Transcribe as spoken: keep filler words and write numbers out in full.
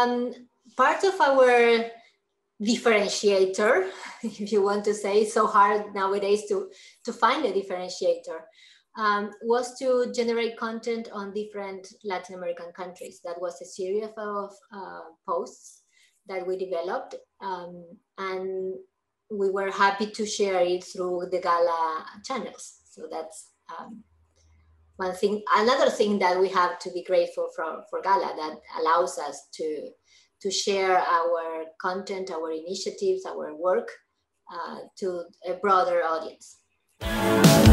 um, part of our differentiator, if you want to say, it's so hard nowadays to, to find a differentiator, um, was to generate content on different Latin American countries. That was a series of uh, posts that we developed, um, and we were happy to share it through the GALA channels. So that's um, one thing. Another thing that we have to be grateful for, for GALA, that allows us to, to share our content, our initiatives, our work uh, to a broader audience.